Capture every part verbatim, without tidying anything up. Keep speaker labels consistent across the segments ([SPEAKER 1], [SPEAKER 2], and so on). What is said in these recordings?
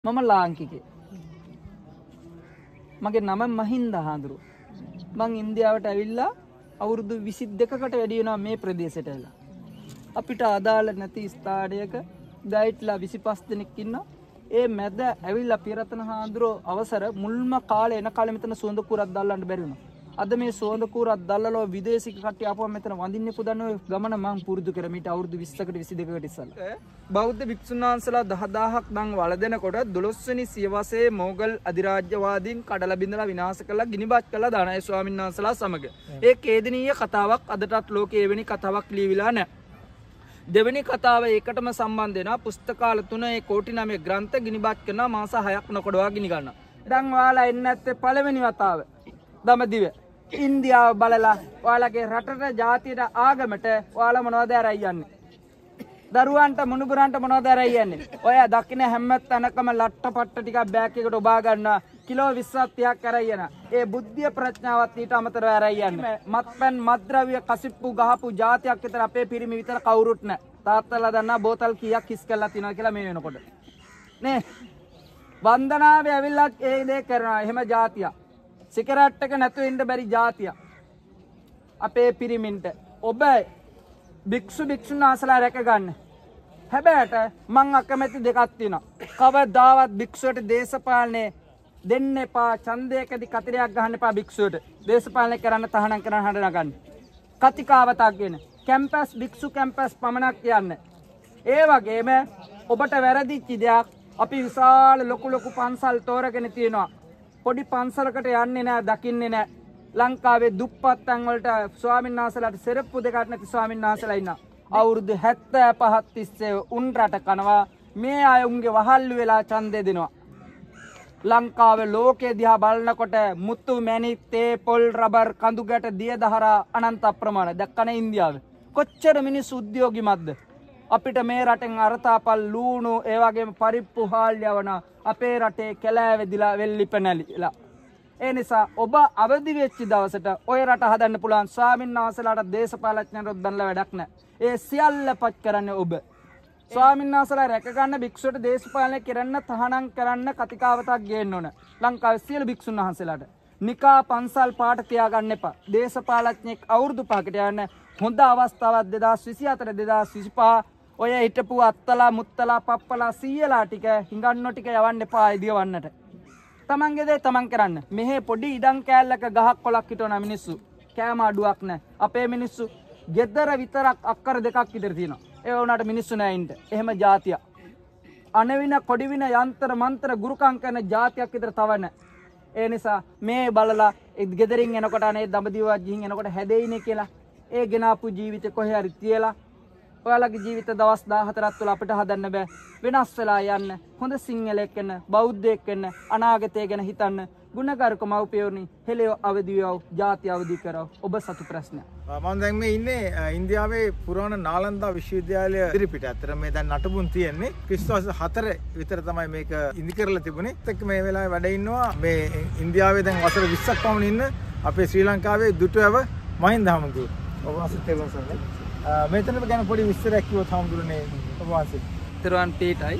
[SPEAKER 1] මම ලාංකිකයෙක්. මගේ නම මහින්ද හාඳුරු. මං ඉන්දියාවට ඇවිල්ලා අවුරුදු විසි දෙකකට වැඩි වෙනවා මේ ප්‍රදේශයට ඇවිල්ලා. අපිට අදාළ නැති ස්ථානයක ගයිඩ්ලා විසිපස් දෙනෙක් ඉන්නවා. ඒ මැද ඇවිල්ලා පිරතන හාඳුරෝ අවසර මුල්ම කාලේ එන කාලේ මෙතන සුවඳ කුරක් දැල්ලන්න බැරි වුණා. අද මේ සුවඳ කුරක් දැල්ලලා විදේශික කට්ටිය ආපුවම මෙතන වඳින්නේ පුදන්නේ ඔය ගමන මං පුරුදු කර මීට අවුරුදු විස්සකට විසි දෙකකට ඉස්සෙල්ලා. බෞද්ධ භික්ෂුන් වහන්සේලා දහදාහක් නම් වළඳනකොට දොළොස් වෙනි සියවසේ මොගල් අධිරාජ්‍යවාදීන් කඩලා බිඳලා විනාශ කළා ගිනිබත් කළා දානයි ස්වාමීන් වහන්සේලා සමග. ඒ කේදනීය කතාවක් අදටත් ලෝකයේ එවැනි කතාවක් ලියවිලා නැහැ. දෙවෙනි කතාව ඒකටම සම්බන්ධ වෙනවා. පුස්තකාල තුන ඒ කෝටි නවය ග්‍රන්ථ ගිනිබත් කරනවා මාස හයක් නොකඩවා ගිනි ගන්නවා. දැන් ඔයාලා එන්නේ නැත්තේ පළවෙනි වතාව. දමදිව ඉන්දියාව බලලා ඔයාලගේ රටට ජාතියට ආගමට ඔයාලා මොනවද අරයි යන්නේ? දරුවන්ට මුණුබුරන්ට මොනවද අරයි යන්නේ? ඔය දකින්න හැම තැනකම ලට්ටපට්ට ටිකක් බෑග් එකකට ඔබා ගන්නවා. කිලෝ විස්සක් තිහක් අරයි යනවා. ඒ බුද්ධිය ප්‍රඥාවත් ඊට අමතරව අරයි යන්නේ. මත්පැන් මත්ද්‍රව්‍ය කසිප්පු ගහපු ජාතියක් විතර අපේ පිරිමි විතර කවුරුත් නැහැ. තාත්තලා දන්නා බෝතල් කීයක් හිස් කරලා තියනවා කියලා මේ වෙනකොට. නේ වන්දනාවේ ඇවිල්ලා ඒ දේ කරනවා. එහෙම ජාතියක්. සිගරට් එක නැතුව ඉන්න බැරි ජාතියක්. අපේ පිරිමින්ට ඔබ භික්ෂු භික්ෂුන් වහන්සේලා රැක ගන්න. හැබැයිට මං අකමැති දෙකක් තියෙනවා. කවදාවත් භික්ෂුවට දේශපාලනේ දෙන්න එපා. ඡන්දයකදී කතරයක් ගහන්න එපා භික්ෂුවට. දේශපාලනය කරන්න තහනම් කරන්න හඬ නගන්න. කතිකාවතක් ගෙන. කැම්පස් භික්ෂු කැම්පස් පමණක් යන්න. ඒ වගේම ඔබට වැරදිච්ච දෙයක් අපි විශාල ලොකු ලොකු පන්සල් තෝරගෙන තියෙනවා. පොඩි පන්සලකට යන්නේ නැහැ, දකින්නේ නැහැ. ලංකාවේ දුප්පත් තැන් වලට ස්වාමීන් වහන්සේලාට සෙරප්පු දෙකක් නැති ස්වාමීන් වහන්සේලා ඉන්නවා. අවුරුදු හැත්තෑ පහක් තිස්සේ උන් රට කනවා. මේ අය උන්ගේ වහල්ලු වෙලා ඡන්දේ දෙනවා. ලංකාවේ ලෝකයේ දිහා බලනකොට මුතු මැණික් තේ පොල් රබර් කඳු ගැට දිය දහරා අනන්ත අප්‍රමාණ දැක්කනේ ඉන්දියාවේ. කොච්චර මිනිස්සු උද්‍යෝගිමත්ද? අපිට මේ රටෙන් අරතාපල් ලූණු ඒ වගේම පරිප්පු හාල් යවන අපේ රටේ කැලෑවෙදිලා වෙල්ලිපැනලිලා. ඒ නිසා ඔබ අවදි වෙච්ච දවසට ඔය රට හදන්න පුළුවන්. ස්වාමීන් වහන්සේලාට දේශපාලඥයන්ට දන්නලා වැඩක් නැහැ. ඒ සියල්ල පච් කරන්නේ ඔබ. ස්වාමීන් වහන්සේලා රැක ගන්න භික්ෂුවට දේශපාලනය කරන්න තහනම් කරන්න කතිකාවතක් ගේන්න ඕන. ලංකාවේ සියලු භික්ෂුන් වහන්සේලාට නිකා පන්සල් පාට තියාගන්න එපා. දේශපාලඥෙක් අවුරුදු පහකට යන්න හොඳ අවස්ථාවක් දෙදාස් විසි හතර දෙදාස් විසිපහ ඔය හිටපු අත්තලා මුත්තලා පප්පලා සීයලා ටික හිඟන්නෝ ටික යවන්න එපා ඉදියවන්නට. තමන්ගේ දේ තමන් කරන්න. මෙහෙ පොඩි ඉඩම් කෑල්ලක ගහක් කොලක් හිටවන මිනිස්සු කෑම අඩුවක් නැහැ. අපේ මිනිස්සු ගෙදර විතරක් අක්කර දෙකක් විතර තියෙනවා. ඒ වුණාට මිනිස්සු නැහැ ඉන්න. එහෙම જાතිය. අනවින කොඩිවින යන්ත්‍ර මන්ත්‍ර ගුරුකම් කරන જાතියක් විතර තව නැහැ. ඒ නිසා මේ බලලා ගෙදරින් එනකොට අනේ දඹදිවවත් ගිහින් එනකොට හැදෙයිනේ කියලා ඒ ගෙනාපු ජීවිතේ කොහේ හරි තියලා ඔයාලගේ ජීවිත දවස් දාහතරක් තුළ අපිට හදන්න බෑ. වෙනස් වෙලා යන්න. හොඳ සිංහලෙක් වෙන්න, බෞද්ධයෙක් වෙන්න, අනාගතය ගැන හිතන්න. ගුණකාරක මව්පියෝනි හෙළිය අවදි වේව, ජාති අවදි කරව. ඔබ සතු ප්‍රශ්න.
[SPEAKER 2] මම දැන් මේ ඉන්නේ ඉන්දියාවේ පුරාණ නාලන්දා විශ්වවිද්‍යාලය ඉදිරිපිට. අතර මේ දැන් නටබුන් තියෙන්නේ. ක්‍රිස්තුවස් හතර විතර තමයි මේක ඉදි කරලා තිබුණේ. එක්ක මේ වෙලාවේ වැඩ ඉන්නවා මේ ඉන්දියාවේ දැන් වසර විස්සක් පමණ ඉන්න අපේ ශ්‍රී ලංකාවේ දුටුවැව මහින්ද හමුදුර. ඔබ වහන්සේට තේරුම් මෙතන ගැන පොඩි විස්තරයක් කිව්වොත් හමුදුරනේ ඔබ වහන්සේ.
[SPEAKER 1] තෙරුවන් පීඨයි.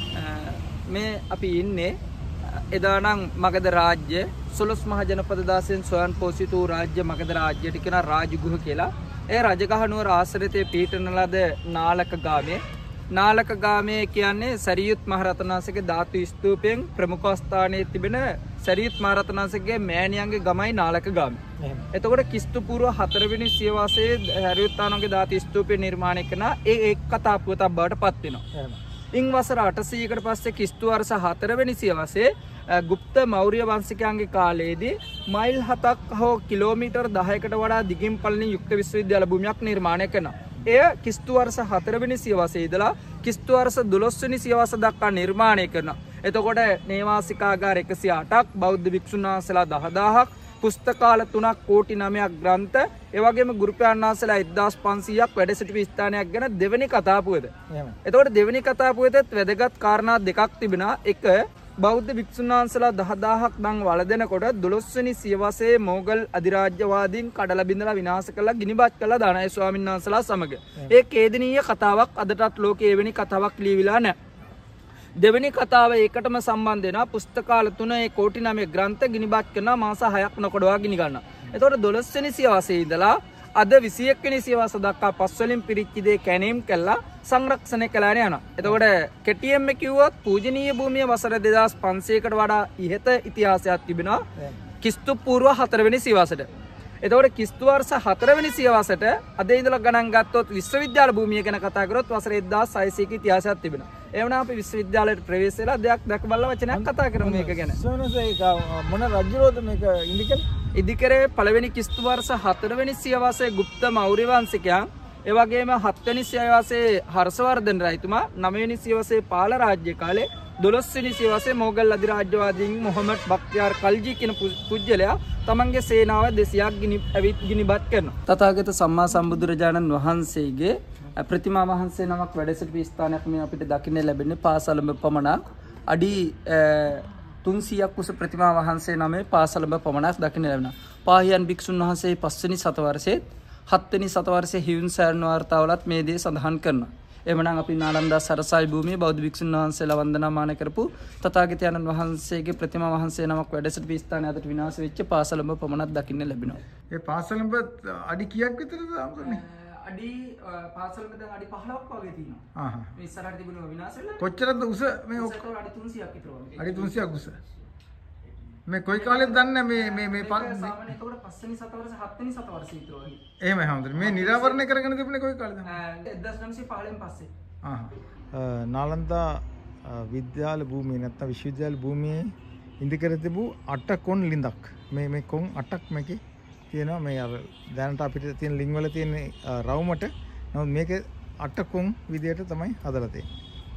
[SPEAKER 1] මේ අපි ඉන්නේ එදා නම් මගධ රාජ්‍ය සොළොස් මහ ජනපද දාසෙන් ස්වයං පෝෂිත වූ රාජ්‍ය මගධ රාජ්‍යයට කියන රාජගෘහ කියලා. ඒ රජගහ නුවර ආශ්‍රිතයේ පීඨන ලද නාලක ගාමයේ. නාලක ගාමයේ කියන්නේ සරියුත් මහ රහතන් වහන්සේගේ ධාතු ස්තූපයෙන් ප්‍රමුඛ ස්ථානයේ තිබෙන සරියුත් මහ රහතන් වහන්සේගේ මෑණියන්ගේ ගමයි නාලක ගාමය. එතකොට ක්‍රිස්තු පූර්ව හතරවෙනි සියවසේ සරියුත් ආනන්දගේ ධාතු ස්තූපය නිර්මාණය කරන ඒ එක් කතා පුවතක් බවට පත් වෙනවා. ඉන් වසර අටසීයකට පස්සේ ක්‍රිස්තු වර්ෂ හතරවෙනි සියවසේ ගුප්ත මෞර්ය වංශිකයන්ගේ කාලයේදී මයිල් හතක් හෝ කිලෝමීටර් දහයකට වඩා දිගින් පළලින් යුක්ත විශ්වවිද්‍යාල භූමියක් නිර්මාණය කරනවා. එය ක්‍රිස්තු වර්ෂ හතරවෙනි සියවසේ ඉඳලා ක්‍රිස්තු වර්ෂ දොළොස්වෙනි සියවස දක්වා නිර්මාණය කරනවා. එතකොට නේවාසිකාගාර එකසිය අටක්, බෞද්ධ භික්ෂුන් වහන්සේලා දහදාහක්, පුස්තකාල තුනක්, කෝටි නවයක් ග්‍රන්ථ, ඒ වගේම ගුරුපියාණන් වහන්සේලා එක්දාස් පන්සීයක් වැඩ සිටි ස්ථානයක් ගැන දෙවෙනි කතා පුවත. එතකොට දෙවෙනි කතා පුවතෙත් වැදගත් කාරණා දෙකක් තිබෙනවා. එක බෞද්ධ භික්ෂුන් වහන්සේලා දහදාහක් නම් වළඳනකොට දොළොස් වෙනි සියවසේ මොගල් අධිරාජ්‍යවාදීන් කඩලා බිඳලා විනාශ කළා ගිනිබත් කළා දානයි ස්වාමීන් වහන්සේලා සමග. ඒ කේදනීය කතාවක් අදටත් ලෝකයේ එවැනි කතාවක් ලියවිලා නැහැ. දෙවෙනි කතාව ඒකටම සම්බන්ධ වෙනවා. පුස්තකාල තුන ඒ කෝටි නවය ග්‍රන්ථ ගිනිබත් කරනවා මාස හයක් නොකඩවා ගිනි ගන්නවා. එතකොට දොළොස් වෙනි සියවසේ ඉඳලා අද විසි එක් වෙනි සියවස දක්වා පස් වලින් පිරිච්ච දේ කැණීම් කළා සංරක්ෂණය කළා යනවා. එතකොට කෙටියෙන්ම කිව්වොත් පූජනීය භූමිය වසර දෙදාස් පන්සීයකට වඩා ඉහත ඉතිහාසයක් තිබෙනවා ක්‍රිස්තු පූර්ව හතර වෙනි සියවසට. එතකොට ක්‍රිස්තු වර්ෂ හතර වෙනි සියවසට අද ඉඳලා ගණන් ගත්තොත් විශ්වවිද්‍යාල භූමිය ගැන කතා කරොත් වසර එක්දාස් හයසීයක ඉතිහාසයක් තිබෙනවා. ඒ වුණාම අපි විශ්වවිද්‍යාලයට ප්‍රවේශ වෙලා දෙයක් දැක බලලා වචනයක් කතා කරමු මේක ගැන.
[SPEAKER 2] සෝනසේක මොන රජුරෝද මේක ඉදිකර?
[SPEAKER 1] ඉදිකරේ පළවෙනි ක්‍රිස්තු වර්ෂ හතර වෙනි සියවසේ ගුප්ත මෞර්ය වංශිකයන්, ඒ වගේම හත් වෙනි සියවසේ හර්ෂවර්ධන රජතුමා, නව වෙනි සියවසේ පාල රාජ්‍ය කාලේ, දොළොස් වෙනි සියවසේ මොගල් අධිරාජ්‍යවාදීන් මොහමඩ් බක්තියාර් කල්ජි කියන පුජ්‍යලයා තමන්ගේ සේනාව දෙසියක් ගිනි ඇවිත් ගිනිබත් කරනවා. තථාගත සම්මා සම්බුදුරජාණන් වහන්සේගේ ප්‍රතිමා වහන්සේ නමක් වැඩ සිටි ස්ථානයක් මේ අපිට දකින්න ලැබෙන්නේ පාසලඹ පමණක්. අඩි තුන්සියයක් උස ප්‍රතිමා වහන්සේ නමේ පාසලඹ පමණක් දකින්න ලැබෙනවා. පාහියන් භික්ෂුන් වහන්සේ පස්වෙනි සතවර්ෂයේ හත්වෙනි සතවර්ෂයේ හියුන්සෑන් වාර්තාවලත් මේ දේ සඳහන් කරනවා. එමනම් අපි නාලන්දා සරසයි භූමියේ බෞද්ධ භික්ෂුන් වහන්සේලා වන්දනාමාන කරපු තථාගතයන්න් වහන්සේගේ ප්‍රතිමා වහන්සේ නමක් වැඩ සිටි ස්ථානය අදට විනාශ වෙච්ච පාසලඹ පමණක් දකින්න ලැබෙනවා.
[SPEAKER 2] ඒ පාසලඹ අඩි කීයක් විතරද ආම්කන්නේ?
[SPEAKER 1] අඩි පාසලඹ දැන් අඩි පහළොවක් වගේ තියෙනවා.
[SPEAKER 2] ආහ්.
[SPEAKER 1] මේ ඉස්සරහට තිබුණේ විනාශ වෙලා.
[SPEAKER 2] කොච්චරද උස මේ
[SPEAKER 1] ඔක්කොම අඩි තුන්සියයක් විතර වගේ.
[SPEAKER 2] අඩි තුන්සියයක් උස. මේ කොයි කාලෙද දන්නේ මේ මේ මේ
[SPEAKER 1] සාමාන්‍යයෙන් එතකොට පස්වෙනි සතවර්ෂ හත්වෙනි සතවර්ෂ විතර වගේ.
[SPEAKER 2] එහෙමයි හැමදෙර. මේ නිරාවරණය කරගෙන තිබුණේ කොයි කාලෙද?
[SPEAKER 1] එක්දාස් නවසිය පහළොවෙන් පස්සේ.
[SPEAKER 2] ආහ්. නාලන්දා විද්‍යාල භූමිය නැත්නම් විශ්වවිද්‍යාල භූමියේ ඉදිකර තිබූ අට කොන් ලිඳක්. මේ මේ කොන් අටක් මේකේ තියෙනවා. මේ අර දැනට අපිට තියෙන ලිංග වල තියෙන රවුමට. නමුත් මේකේ අට කොන් විදියට තමයි හදලා තියෙන්නේ.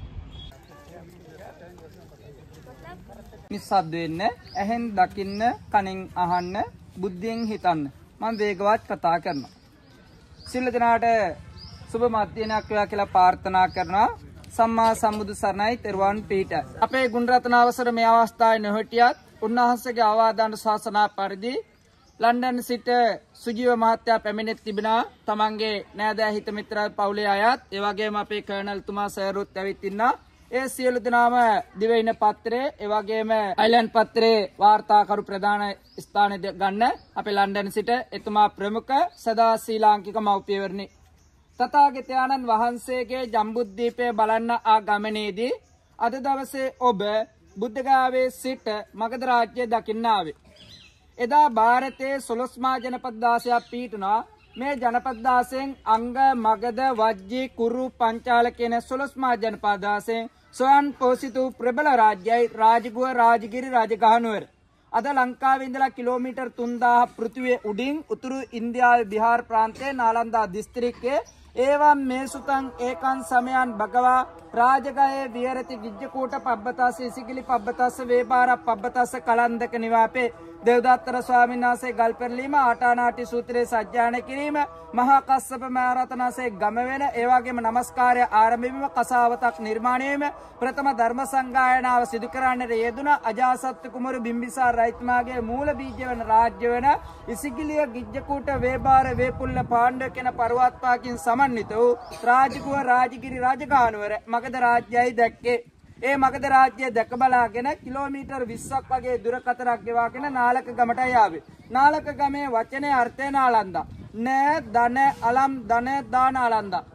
[SPEAKER 1] නිස්සද්ද වෙන්න, ඇහෙන් දකින්න, කනෙන් අහන්න, බුද්ධියෙන් හිතන්න. මම වේගවත් කතා කරනවා. සිල් දනාට සුබ මධ්‍යනයක් වේවා කියලා ප්‍රාර්ථනා කරනවා. සම්මා සම්බුදු සරණයි තෙරුවන් පීඨ. අපේ ගුණරත්න අවසර මේ අවස්ථාවේ නොහිටියත් උන්වහන්සේගේ ආවාදන ශාසනා පරිදි ලන්ඩන් සිට සුජීව මහත්තයා පැමිණෙත් තිබෙනා. තමන්ගේ නෑදෑ හිත මිත්‍ර පවුලේ අයත්, ඒ වගේම අපේ කර්නල් තුමා සර්රුත් ඇවිත් ඉන්නා. ඒ සියලු දෙනාම දිවයින පත්‍රයේ, ඒ වගේම අයිලන්ඩ් පත්‍රයේ වාර්තාකරු ප්‍රධාන ස්ථාන ගන්න අපේ ලන්ඩන් සිට එතුමා ප්‍රමුඛ සදා ශ්‍රී ලාංකික මව්පියවරණි. තථාගතයන්න් වහන්සේගේ ජම්බුද්දීපය බලන්න ආ ගමනේදී අද දවසේ ඔබ බුද්ධගයාවේ සිට මගධ රාජ්‍ය දකින්න ආවේ. එදා ಭಾರತයේ සොළොස්මා ජනපද දාසයක් පිහිටුණා. මේ ජනපද දාසයෙන් අංග, මගධ, වජ්ජී, කුරු, පංචාල කියන සොළොස්මා ජනපද දාසයෙන් ස්වයන් පෝෂිත වූ ප්‍රබල රාජ්‍යයි රාජගුව, රාජගිරි, රාජගහනුවර. අද ලංකාවේ ඉඳලා කිලෝමීටර් තුන්දාහක් පෘථිවියේ උඩින් උතුරු ඉන්දියාවේ බිහාර ප්‍රාන්තයේ නාලන්දා දිස්ත්‍රික්කයේ ඒවම් මේ සුතං ඒකං සමයන් භගවා රාජගයේ විහෙරති ගිජ්ජකූට පබ්බතස්ස ඉසිකිලි පබ්බතස්ස වේපාර පබ්බතස්ස කලන්දක නිවාපේ දේවදත්තර ස්වාමීන් වහන්සේ ගල් පෙරලීම ආටානාටි සූත්‍රයේ සජ්ජායන කිරීම මහා කස්සප මහරහතන්සේ ගම වෙන ඒ වගේම নমස්කාරය ආරම්භ වීම කසාවතක් නිර්මාණය වීම ප්‍රථම ධර්ම සංගායනාව සිදු කරන්නට යෙදුන අජාසත් කුමාර බිම්බිසාර රජතුමාගේ මූල බීජ වෙන රාජ්‍ය වෙන ඉසිකිලිය ගිජ්ජකූට වේපාර වේපුල්ල පාණ්ඩව කියන පර්වතපාකින් සමන්විත වූ රාජගුව රාජගිරි රාජගහනුවර මගධ රාජ්‍යයයි දැක්කේ. ඒ මගධ රාජ්‍යය දැක බලාගෙන කිලෝමීටර් විස්සක් වගේ දුරකතරක් ගෙවාගෙන නාලක ගමටයි ආවේ. නාලක ගමේ වචනේ අර්ථය නාලන්දා. නෑ ධන අලම් ධන දාන ආලන්දා.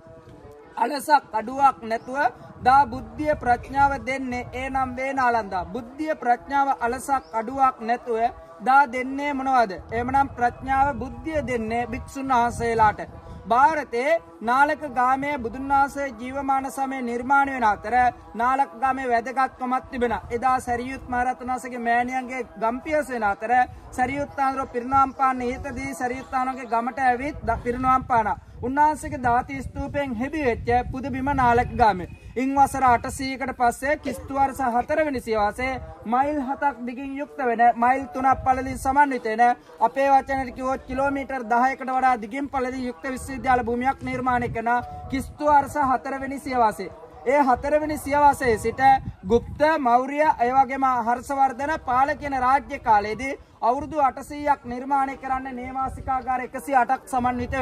[SPEAKER 1] අලසක් අඩුවක් නැතුව දා බුද්ධිය ප්‍රඥාව දෙන්නේ ඒ නම් වේ නාලන්දා. බුද්ධිය ප්‍රඥාව අලසක් අඩුවක් නැතුව දා දෙන්නේ මොනවද? එhmenan ප්‍රඥාව බුද්ධිය දෙන්නේ භික්ෂුන් වහන්සේලාට. ಭಾರತයේ නාලක ගාමයේ බුදුන් වහන්සේ ජීවමාන සමයේ නිර්මාණය වෙන අතර නාලක ගාමේ වැදගත්කමක් තිබෙනවා. එදා සරියුත් මහ රහතන් වහන්සේගේ මෑණියන්ගේ ගම්පියස වෙන අතර සරියුත් ආනන්දරෝ පිරිනවම් පාන්න හේතදී සරියුත් ආනන්දගේ ගමට ඇවිත් පිරිනවම් පානා. උන්වහන්සේගේ දාති ස්තූපයෙන් හෙබි වෙච්ච පුදුබිම නාලක ගාමේ. ඉන් වසර අටසීයකට පස්සේ ක්‍රිස්තු වර්ෂ හතර වෙනි සියවසේ මයිල් හතක් දිගින් යුක්ත වෙන මයිල් තුනක් පළලින් සමන්විත වෙන අපේ වචනට කිව්වොත් කිලෝමීටර් දහයකට වඩා දිගින් පළලින් යුක්ත විශ්වවිද්‍යාල භූමියක් නිර්මාණය කරන ක්‍රිස්තු වර්ෂ හතර වෙනි සියවසේ. ඒ හතර වෙනි සියවසේ සිට ගුප්ත, මෞර්ය, ඒ වගේම හර්ෂවර්ධන පාල කියන රාජ්‍ය කාලයේදී අවුරුදු අටසීයක් නිර්මාණය කරන්න නේවාසිකාගාර එකසිය අටක් සමන්විත වෙනවා.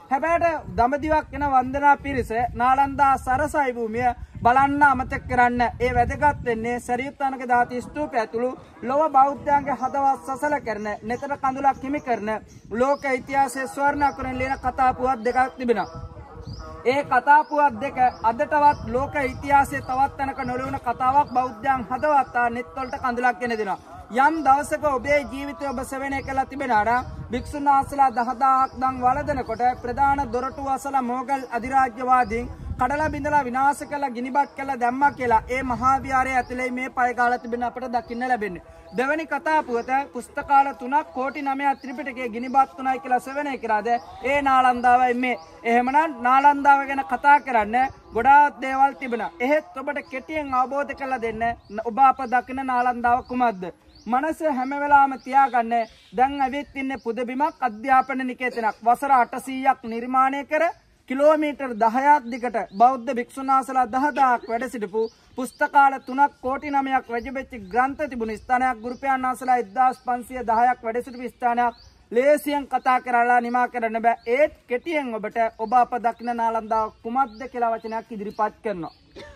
[SPEAKER 1] හැබැයි දඹදිවක් වෙන වන්දනා පිරිස නාලන්දා සරසයි භූමිය බලන්න අමතක කරන්න. ඒ වැදගත් වෙන්නේ සරියුත්තානක දාති ස්තූපය ඇතුළු ලොව බෞද්ධයන්ගේ හදවත් සසල කරන නෙතර කඳුලක් හිමි කරන ලෝක ඉතිහාසයේ ස්වර්ණ අකුරෙන් ලියන කතා පුවත් දෙකක් තිබෙනවා. ඒ කතා පුවත් දෙක අදටවත් ලෝක ඉතිහාසයේ තවත් තැනක නොලවන කතාවක් බෞද්ධයන් හදවත් නෙත් වලට කඳුලක් ගෙන දෙනවා. යම් දවසක ඔබේ ජීවිතය ඔබ සෙවණේ කළා තිබෙනාට භික්ෂුන් වහන්සේලා දහදහක් දන් වළඳනකොට ප්‍රධාන දොරටු අසල මොගල් අධිරාජ්‍යවාදීන් කඩලා බිඳලා විනාශ කළා ගිනිබත් කළා දැම්මා කියලා ඒ මහා විහාරය ඇතුලේ මේ පය ගාලා තිබෙන අපට දකින්න ලැබෙන්නේ. දෙවැනි කතා පුවත පුස්තකාල තුනක් කෝටි නවයක් ත්‍රිපිටකයේ ගිනිබත් තුනයි කියලා සෙවණේ කරාද ඒ නාලන්දාවයි මේ. එහෙමනම් නාලන්දාව ගැන කතා කරන්න ගොඩාක් දේවල් තිබෙනවා. එහෙත් ඔබට කෙටියෙන් අවබෝධ කරලා දෙන්න ඔබ අප දකින නාලන්දාව කුමක්ද? මනස හැම වෙලාවම තියාගන්න දැන් ඇවිත් ඉන්නේ පුදබිමක් අධ්‍යාපන නිකේතනක් වසර අටසීයක් නිර්මාණය කර කිලෝමීටර් දහයක් දිගට බෞද්ධ භික්ෂුන් වහන්සේලා දහදහක් වැඩ සිටපු පුස්තකාල තුනක් කෝටි නවයක් රජබෙච්ච ග්‍රන්ථ තිබුණු ස්ථානයක් ගුරුපියාණන් වහන්සේලා එක්දාස් පන්සිය දහයක් වැඩ සිටපු ස්ථානයක් ලේසියෙන් කතා කරලා නිමා කරන්න බෑ. ඒත් කෙටියෙන් ඔබට ඔබ අප දකින නාලන්දාව කුමක්ද කියලා වචනයක් ඉදිරිපත් කරනවා.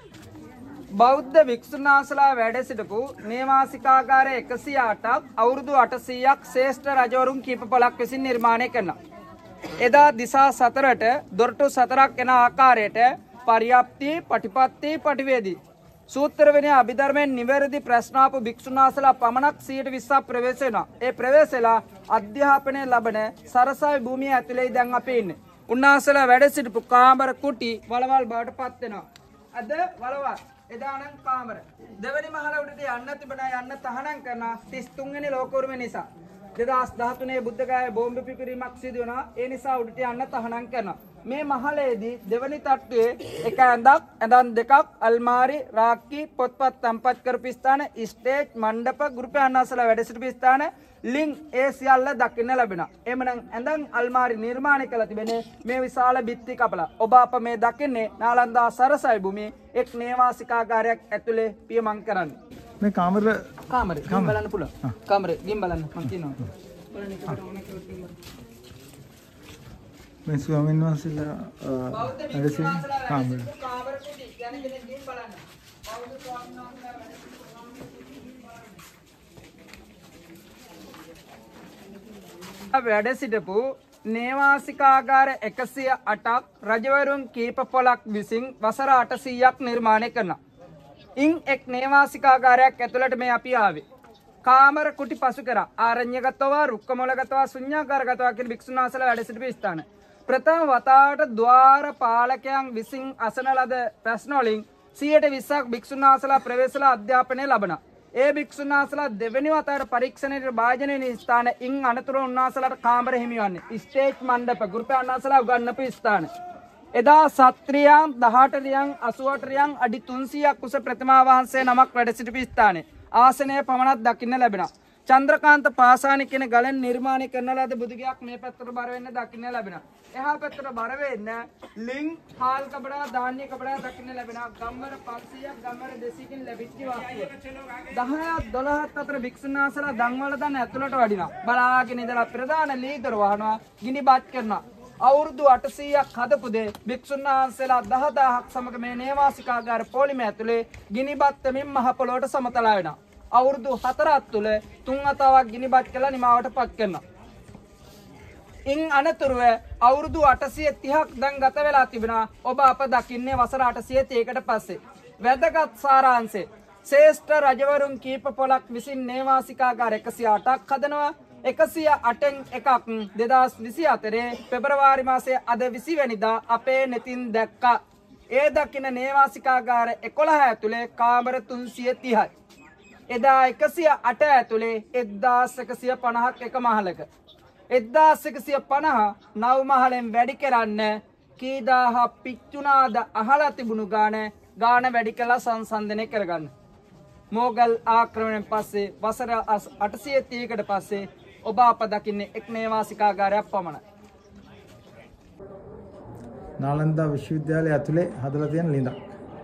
[SPEAKER 1] බෞද්ධ භික්ෂුන් වහන්සේලා වැඩ සිටපු නේවාසිකාගාරය එකසිය අටක් අවුරුදු අටසීයක් ශ්‍රේෂ්ඨ රජවරුන් කීප පොළක් විසින් නිර්මාණය කරනවා. එදා දිසා සතරට දොරටු සතරක් එන ආකාරයට පරියප්ති, පටිපත්ති, පටිවේදී සූත්‍ර විනය අභිධර්මයෙන් නිවැරදි ප්‍රශ්න ආපු භික්ෂුන් වහන්සේලා පමණක් සියයට විස්සක් ප්‍රවේශ වෙනවා. ඒ ප්‍රවේශලා අධ්‍යාපනය ලබන සරසවි භූමිය ඇතුලේ දැන් අපි ඉන්නේ. උන්වහන්සේලා වැඩ සිටපු කාමර කුටි වලවල් බවට පත් වෙනවා. අද වලවල් එදානම් කාමර දෙවැනි මහල උඩට යන්න තිබුණා යන්න තහනම් කරන තිස් තුන් වෙනි ලෝක උරුමය නිසා දෙදාස් දහතුනේ බුද්ධගයාවේ බෝම්බ පිපිරීමක් සිදු වුණා. ඒ නිසා උඩට යන්න තහනම් කරනවා. මේ මහලේදී දෙවැනි තට්ටුවේ එක ඇඳක් ඇඳන් දෙකක් අල්මාරි රාක්කි පොත්පත් තම්පත් කරපු ස්ථාන ස්ටේජ් මණ්ඩප ගුරුපියාණන් වහන්සේලා වැඩ සිටපු ස්ථාන ලිං ඒ සියල්ල දකින්න ලැබෙනවා. එමනම් ඇඳන් අල්මාරි නිර්මාණය කළ තිබෙන්නේ මේ විශාල බිත්ති කපලා. ඔබ අප මේ දකින්නේ නාලන්දා සරසවි භූමියේ එක් නේවාසිකාගාරයක් ඇතුලේ පියමන් කරන්නේ.
[SPEAKER 2] මේ කාමර
[SPEAKER 1] කාමරේ ගිහින් බලන්න පුළුවන්. කාමරේ ගිහින් බලන්න මම කියනවා. බලන්න එකට ඕන කියලා.
[SPEAKER 2] මේ ස්වාමීන් වහන්සේලා වැඩ සිටින කාමර.
[SPEAKER 1] කාමර කුටි යන්නේ ගිහින් බලන්න. බෞද්ධ ස්වාමීන් වහන්සේලා වැඩ සිටපු නේවාසිකාගාර එකසිය අටක් රජවරුන් කීප පොළක් විසින් වසර අටසීයක් නිර්මාණය කරනවා. ඉන් එක් නේවාසිකාගාරයක් ඇතුළට මේ අපි ආවේ. කාමර කුටි පසු කර ආරණ්‍යගතව, රුක්කමූලගතව, ශුන්‍යාකාරගතව කියන භික්ෂුන් වහන්සේලා වැඩ සිටපු ස්ථාන. ප්‍රථම වතාවට ద్వාර පාලකයන් විසින් අසන ලද ප්‍රශ්න වලින් සියයට විස්සක් භික්ෂුන් වහන්සේලා ප්‍රවේශලා අධ්‍යාපනය ලබනවා. ඒ භික්ෂුන් වහන්සේලා දෙවෙනි වතාවට පරීක්ෂණයට භාජනය වෙන ස්ථාන ඉන් අනතුරු උන්වහන්සේලාට කාමර හිමිවන්නේ. ස්ටේජ් මණ්ඩප ගුරුපියාණන් වහන්සේලා උගන්වපු ස්ථාන. එදා සත්‍රියන් දහඅට රියන් අසූඅට රියන් අඩි තුන්සීයක් උස ප්‍රතිමා වහන්සේ නමක් වැඩ සිටපු ස්ථානයේ ආසනය පමණක් දකින්න ලැබෙනවා. චන්ද්‍රකාන්ත පාසානි කියන ගලෙන් නිර්මාණය කරන ලද බුදුගයක් මේ පැත්තට බර වෙන්න දකින්න ලැබෙනවා. එහා පැත්තට බර වෙන්න ලිං හාල් කබඩා ධාන්‍ය කබඩා දකින්න ලැබෙනවා. ගම්මර පන්සීයක් ගම්මර දෙසීයකින් ලැබිච්ච වාස්තුව. දහයක් දොළහක් අතර භික්ෂුන් වහන්සේලා දන්වල දන් ඇතුළට වඩිනවා. බලාගෙන ඉඳලා ප්‍රධාන ලීදර වහනවා ගිනිබත් කරනවා. අවුරුදු අටසීයක් හදපු දේ භික්ෂුන් වහන්සේලා දහදහක් සමග මේ නේවාසිකාගාර පොලිමේ ඇතුලේ ගිනිබත් තෙමින් මහ පොළොවට සමතලා වෙනවා. අවුරුදු හතරක් තුල තුන් වතාවක් ගිනිබත් කළා නිමාවට පත් කරනවා. ඉන් අනතුරුව අවුරුදු අටසිය තිහක් දැන් ගත වෙලා තිබෙනවා. ඔබ අප දකින්නේ වසර අටසිය තිහකට පස්සේ. වැදගත් සාරාංශය ශ්‍රේෂ්ඨ රජවරුන් කීප පොළක් විසින් නේවාසිකාගාර එකසිය අටක් හදනවා. එකසිය අටෙන් එකක් දෙදාස් විසි හතරේ පෙබරවාරි මාසයේ අද විසි වෙනිදා අපේ නෙතින් දැක්කා. ඒ දකින නේවාසිකාගාර එකොළහ ඇතුලේ කාමර තුන්සිය තිහයි. එදා එකසිය අට ඇතුලේ එක්දාස් එකසිය පනහක් එක මහලක. එක්දාස් එකසිය පනහ නව මහලෙන් වැඩි කරන්න කීදාහ පිච්චුනාද අහලා තිබුණු ගාන ගාන වැඩි කළා සංසන්දනය කරගන්න. මොගල් ආක්‍රමණයෙන් පස්සේ වසර අටසිය තිහකට පස්සේ ඔබ අප දකින්නේ එක් නේවාසිකාගාරයක් පමණයි.
[SPEAKER 2] නාලන්දා විශ්වවිද්‍යාලය ඇතුලේ හදලා තියෙන ලිඳක්.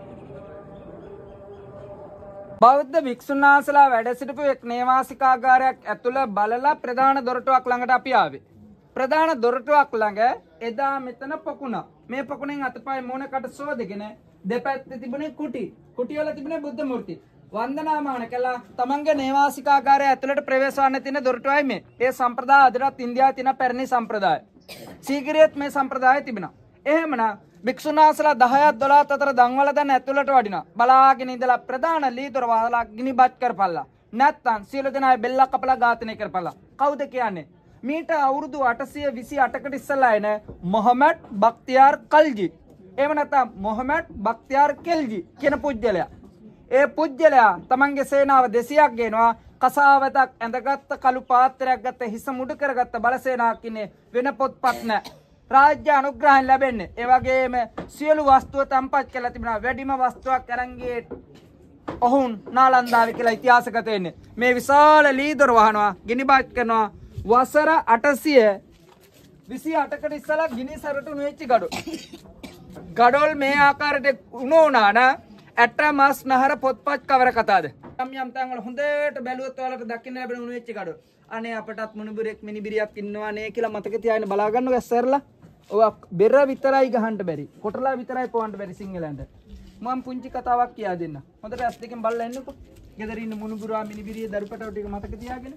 [SPEAKER 1] බෞද්ධ භික්ෂුන් වහන්සේලා වැඩ සිටපු එක් නේවාසිකාගාරයක් ඇතුළ බලලා ප්‍රධාන දොරටුවක් ළඟට අපි ආවේ. ප්‍රධාන දොරටුවක් ළඟ එදා මෙතන පොකුණා. මේ පොකුණෙන් අතපය මොනකට සෝදගෙන දෙපැත්තේ තිබුණේ කුටි. කුටි වල තිබුණේ බුද්ධ මූර්ති. වන්දනාමාන කළා. තමන්ගේ නේවාසිකාගාරය ඇතුළට ප්‍රවේශ වන්න තියෙන දොරටුවයි මේ. ඒ සම්ප්‍රදාය අදටත් ඉන්දියාවේ තියෙන පැරණි සම්ප්‍රදාය. සීගිරියත් මේ සම්ප්‍රදාය තිබුණා. එහෙමනම් භික්ෂුන් වහන්සේලා දහයක් දොළහක් අතර දන්වල දැන් ඇතුළට වඩිනවා. බලාගෙන ඉඳලා ප්‍රධාන ලීදොර වහලා ගිනිබත් කරපල්ලා. නැත්තම් සියලු දෙනා බෙල්ලක් කපලා ඝාතනය කරපල්ලා. කවුද කියන්නේ? මීට අවුරුදු අටසිය විසි අටකට ඉස්සෙල්ලා එන මොහමඩ් බක්තියාර් කල්ජි. එහෙම නැත්නම් මොහමඩ් බක්තියාර් කෙල්ජි කියන පුජ්‍යලයා. ඒ පුජ්‍යලයා තමන්ගේ සේනාව දෙසියක් ගෙනවා. කසාවතක් ඇඳගත්ත කළු පාත්‍රයක් ගත්ත හිස මුඩු කරගත්ත බලසේනාවක් ඉන්නේ. වෙන පොත්පත් නැහැ. රාජ්‍ය අනුග්‍රහයෙන් ලැබෙන්නේ. ඒ වගේම සියලු වස්තුව තම්පත් කරලා තිබෙනවා. වැඩිම වස්තුවක් අරන් ගියේ ඔහුන් නාලන්දාවේ කියලා ඉතිහාසගත වෙන්නේ. මේ විශාල ලීදොර වහනවා, ගිනිබත් කරනවා. වසර අටසිය විසි අටකට ඉස්සලා ගිනි සරට උණුවෙච්ච ගඩොල්. ගඩොල් මේ ආකාරයට උණු වුණා නම් ඇට මස් නහර පොත්පත් කවර කතාවද? යම් යම් තැන් වල හොඳට බැලුවොත් ඔයාලට දකින්න ලැබෙන උණුවෙච්ච ගඩොල්. අනේ අපටත් මුණුබුරෙක් මිනිබිරියක් ඉන්නවා නේ කියලා මතක තියාගෙන බලා ගන්නකො ඇස්සරලා. ඔය බෙර විතරයි ගහන්න බැරි. කොටලා විතරයි පොවන්න බැරි සිංහලෙන්ද. මම පුංචි කතාවක් කියා දෙන්න. හොඳට ඇස් දෙකෙන් බලලා ඉන්නකො. ගෙදර ඉන්න මුණුබුරා මිනිබිරිය දරුපටව ටික මතක තියාගෙන.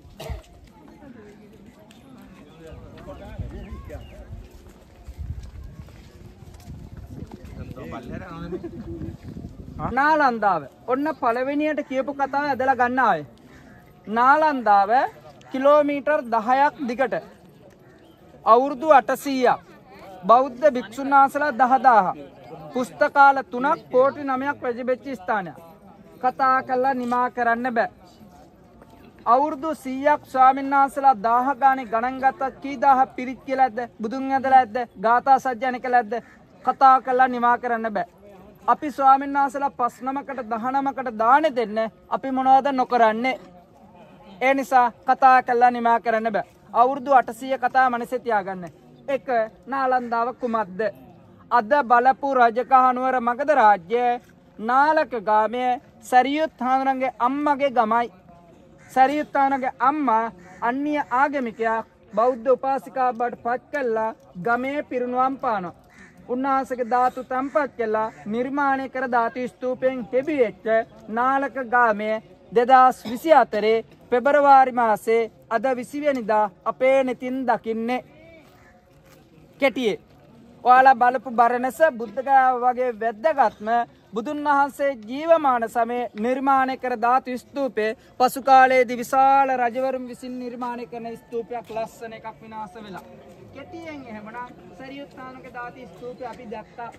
[SPEAKER 1] නාලන්දාව ඔන්න පළවෙනියට කියපු කතාව ඇදලා ගන්න ආවේ. නාලන්දාව කිලෝමීටර් දහයක් දිගට අවුරුදු අටසීයක් බෞද්ධ භික්ෂුන් වහන්සේලා දහදාහක් පුස්තකාල තුනක් කෝටි නවයක් රජබෙච්ච ස්ථානයක්. කතා කළා නිමා කරන්න බෑ. අවුරුදු සීයක් ස්වාමීන් වහන්සේලා දාහ ගානේ ගණන් ගත්තත් කී දාහක් පිරිත් කියලා ඇද්ද? බුදුන් ඇදලා ඇද්ද? ගාථා සජ්ජන කළා ඇද්ද? කතා කළා නිමා කරන්න බෑ. අපි ස්වාමීන් වහන්සේලා පස් නමකට දහ නමකට දානේ දෙන්නේ අපි මොනවද නොකරන්නේ? ඒ නිසා කතා කළා නිමා කරන්න බෑ. අවුරුදු අටසීය කතා මනසේ තියාගන්න. එක නාලන්දාව කුමක්ද? අද බලපු රජකහනුවර මගධ රාජ්‍යයේ නාලක ගාමයේ සරියුත් හාමුදුරන්ගේ අම්මගේ ගමයි. සරියුත් හාමුදුරන්ගේ අම්මා අන්‍ය ආගමිකයා බෞද්ධ උපාසිකා බවට පත් කළා ගමේ පිරිනුවම් පානවා. උන්වහන්සේගේ ධාතු තම්පත් කළා නිර්මාණය කර ධාතු ස්තූපයෙන් හෙබි වෙච්ච නාලක ගාමයේ දෙදහස් විසි හතරේ පෙබරවාරි මාසේ අද විසි වෙනිදා අපේ නෙතින් දකින්නේ. කෙටියේ ඔයාලා බලපු බරණැස බුද්ධගයාව වගේ වැද්දගත්ම බුදුන් වහන්සේ ජීවමාන සමයේ නිර්මාණය කර ධාතු ස්තූපේ පසු කාලයේදී විශාල රජවරුන් විසින් නිර්මාණය කරන ස්තූපයක් ලස්සන එකක් විනාශ වෙලා. කෙටියෙන් එහෙමනම් සරියුත් හාමුදුරන්ගේ ධාතු ස්තූපය අපි දැක්කා.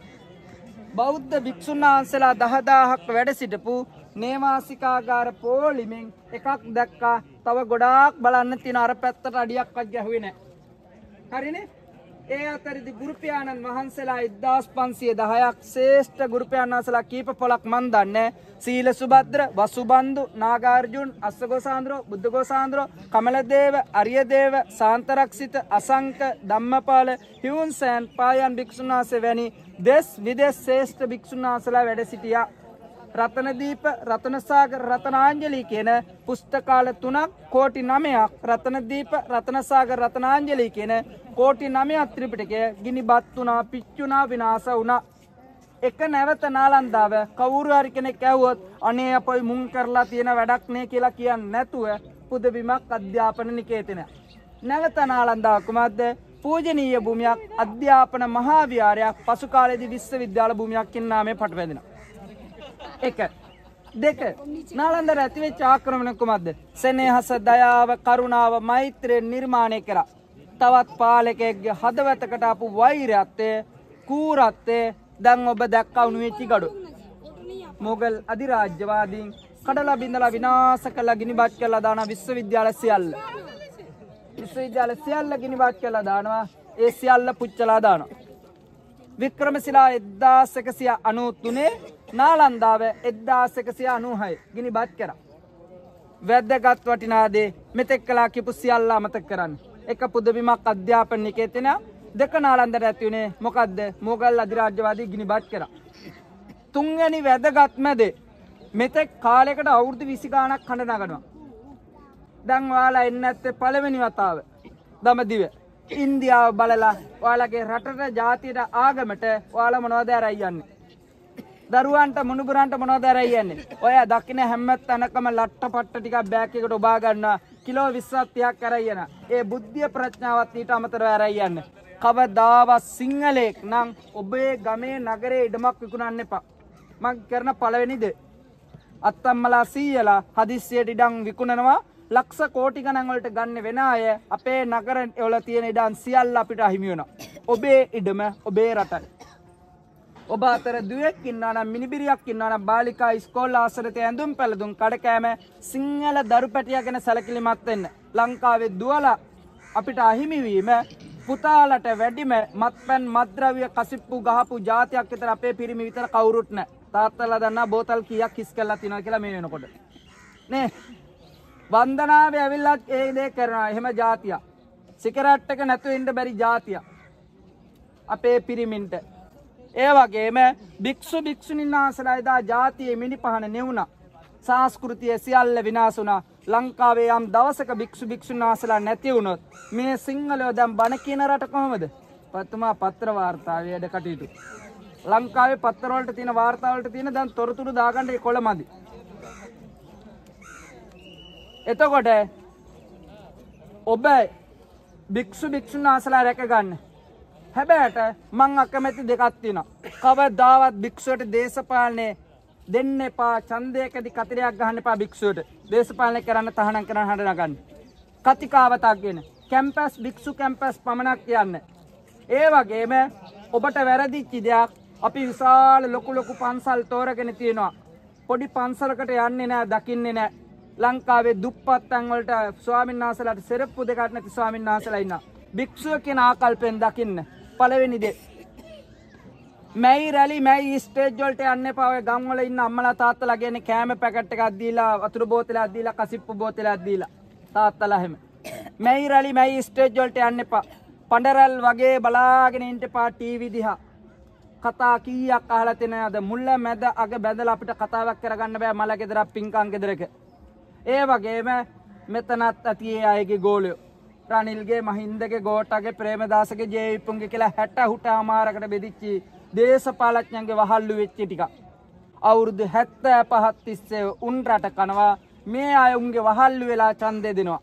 [SPEAKER 1] බෞද්ධ භික්ෂුන් වහන්සේලා දහදාහක් වැඩ සිටපු නේවාසිකාගාර පොලිමෙන් එකක් දැක්කා. තව ගොඩාක් බලන්න තියෙන අර පැත්තට අඩියක්වත් ගැහුවේ නැහැ. හරිනේ? ඒ අතරදී ගුරු පියාණන් වහන්සේලා එක්දාස් පන්සිය දහයක් ශ්‍රේෂ්ඨ ගුරු පියාණන් වහන්සේලා කීප පොලක් මන් දන්නේ. සීල සුභද්‍ර, වසුබන්දු, නාගාර්ජුන, අස්සගෝසාන්ද්‍රෝ, බුද්ධගෝසාන්ද්‍රෝ, කමලදේව, අරියදේව, සාන්තරක්ෂිත, අසංක, ධම්මපාල, හිවුන්සෑන් පායන් භික්ෂුන් වහන්සේ වැනි දෙස් විදෙස් ශ්‍රේෂ්ඨ භික්ෂුන් වහන්සේලා වැඩ සිටියා. රතනදීප, රතනසාගර, රතනාංජලි කියන පුස්තකාල තුනක් කෝටි නවයක් රතනදීප, රතනසාගර, රතනාංජලි කියන කෝටි නවයක් ත්‍රිපිටකය ගිනිබත් වුණා, පිච්චුණා, විනාශ වුණා. එක නැවත නාලන්දාව කවුරු හරි කෙනෙක් ඇහුවොත් අනේ අපොයි මුන් කරලා තියෙන වැඩක් නේ කියලා කියන්නේ නැතුව පුදබිමක් අධ්‍යාපන නිකේතනයක්. නැවත නාලන්දාව කුමක්ද? පූජනීය භූමියක්, අධ්‍යාපන මහා විහාරයක්, පසු කාලයේදී විශ්වවිද්‍යාල භූමියක් කියන නාමයෙන් පටවැදෙනවා. එක දෙක නාලන්දාර ඇතිවෙච්ච ආක්‍රමණ කුමක්ද? සෙනෙහස, දයාව, කරුණාව, මෛත්‍රිය නිර්මාණය කරා. තවත් පාලකයෙක්ගේ හදවතකට ආපු වෛරයත්ය, කූරත්ය දැන් ඔබ දැක්කා වුණු වෙච්ච ගඩොල්. මොගල් අධිරාජ්‍යවාදීන් කඩලා බිඳලා විනාශ කළා, ගිනිබත් කළා දාන විශ්වවිද්‍යාල සියල්ල. විශ්වවිද්‍යාල සියල්ල ගිනිබත් කළා දානවා. ඒ සියල්ල පුච්චලා දානවා. වික්‍රමශිලා එක්දාස් එකසිය අනූතුනේ නාලන්දාව එක්දාස් එකසිය අනූහය ගිනිබත් කරා. වැදගත් වටිනා දේ මෙතෙක් කළා කියපු සියල්ල අමතක කරන්න. එක පුදබිමක් අධ්‍යාපන නිකේතන, දෙක නාලන්දාට ඇති උනේ මොකද්ද? මොගල් අධිරාජ්‍යවාදී ගිනිබත් කරා. තුන්වෙනි වැදගත්ම දේ මෙතෙක් කාලයකට අවුරුදු විසි ගාණක් හඬ නගනවා. දැන් ඔයාලා එන්නේ නැත්තේ පළවෙනි වතාව. දඹදිව. ඉන්දියාව බලලා ඔයාලගේ රටට ජාතියට ආගමට ඔයාලා මොනවද අරයි යන්නේ? දරුවන්ට මුණුබුරන්ට මොනවද අරයි යන්නේ? ඔය දකින්න හැම තැනකම ලට්ටපට්ට ටිකක් බෑග් එකකට ඔබා ගන්නවා කිලෝ විස්සක් තිහක් අරයි යන. ඒ බුද්ධිය ප්‍රඥාවත් ඊට අමතරව අරයි යන්නේ. කවදාවත් සිංහලෙක් නම් ඔබේ ගමේ නගරේ ඉඩමක් විකුණන්න එපා. මම කරන පළවෙනි දේ අත්තම්මලා සීයලා හදිස්සියට ඉඩම් විකුණනවා ලක්ෂ කෝටි ගණන් වලට ගන්න වෙන අය අපේ නගර වල තියෙන ඉඩම් සියල්ල අපිට අහිමි වෙනවා. ඔබේ ඉඩම ඔබේ රටයි. ඔබ අතර දුවෙක් ඉන්නවා නම් මිනිබිරියක් ඉන්නවා නම් බාලිකා ඉස්කෝල ආසරත ඇඳුම් පැළඳුම් කඩකෑම සිංහල දරු පැටියා ගැන සැලකිලිමත් වෙන්න. ලංකාවේ දුවලා අපිට අහිමි වීම පුතාලට වැඩිම මත්පැන් මත්ද්‍රව්‍ය කසිප්පු ගහපු જાතියක් විතර අපේ පිරිමි විතර කවුරුත් නැහැ. තාත්තලා දන්නා බෝතල් කීයක් හිස් කරලා තියනවා කියලා මේ වෙනකොට. නේ වන්දනාවේ ඇවිල්ලා ඒ දේ කරනවා. එහෙම જાතිය. සිගරට් එක නැතුව ඉන්න බැරි જાතිය. අපේ පිරිමින්ට. ඒ වගේම භික්ෂු භික්ෂුණීන් වහන්සේලා එදා જાතියේ මිනිපහන නෙවුණා. සංස්කෘතිය සියල්ල විනාශ වුණා. ලංකාවේ යම් දවසක භික්ෂු භික්ෂුන් වහන්සේලා නැති වුණොත් මේ සිංහලයෝ දැන් බණ කියන රට කොහමද? පතුමා පත්‍ර වාර්තාවේ වැඩ කටයුතු. ලංකාවේ පත්‍ර වලට තියෙන වාර්තා වලට තියෙන දැන් තොරතුරු දාගන්න ඒ කොළමදි. එතකොට ඔබ භික්ෂු භික්ෂුන් වහන්සේලා රැක ගන්න. හැබැයිට මං අකමැති දෙකක් තියෙනවා. කවදාවත් භික්ෂුවට දේශපාලනේ දෙන්න එපා. ඡන්දයකදී කතරයක් ගහන්න එපා භික්ෂුවට. දේශපාලනය කරන්න තහනම් කරන්න හඬ නගන්න. කතිකාවතක් ගෙන. කැම්පස් භික්ෂු කැම්පස් පමණක් කියන්න. ඒ වගේම ඔබට වැරදිච්ච දෙයක් අපි විශාල ලොකු ලොකු පන්සල් තෝරගෙන තියෙනවා. පොඩි පන්සලකට යන්නේ නැහැ, දකින්නේ නැහැ. ලංකාවේ දුප්පත් තැන් වලට ස්වාමීන් වහන්සේලාට සෙරප්පු දෙකක් නැති ස්වාමීන් වහන්සේලා ඉන්නවා. භික්ෂුව කියන ආකල්පෙන් දකින්න. පළවෙනි දේ. මැයි රැලි මැයි ස්ටේජ් වලට යන්න එපා. ඔය ගම් වල ඉන්න අම්මලා තාත්තලා කියන්නේ කෑම පැකට් එකක් දීලා, වතුර බෝතලයක් දීලා, කසිප්පු බෝතලයක් දීලා. තාත්තලා හැම. මැයි රැලි මැයි ස්ටේජ් වලට යන්න එපා. පඬරල් වගේ බලාගෙන ඉන්න එපා ටීවී දිහා. කතා කීයක් අහලා තියෙනවද? මුල්ල මැද අග බැඳලා අපිට කතාවක් කරගන්න බෑ මල ගෙදරක් පින්කම් ගෙදරක. ඒ වගේම මෙතනත් ඇතියේ අයගේ ගෝලයෝ. රනිල්ගේ, මහින්දගේ, ගෝඨගේ, ප්‍රේමදාසගේ, ජේවිපුන්ගේ කියලා හැට හුට අමාරකට බෙදිච්චි දේශපාලඥයන්ගේ වහල්ලු වෙච්ච ටික. අවුරුදු හැත්තෑ පහක් තිස්සේ උන් රට කනවා. මේ අය උන්ගේ වහල්ලු වෙලා ඡන්දේ දෙනවා.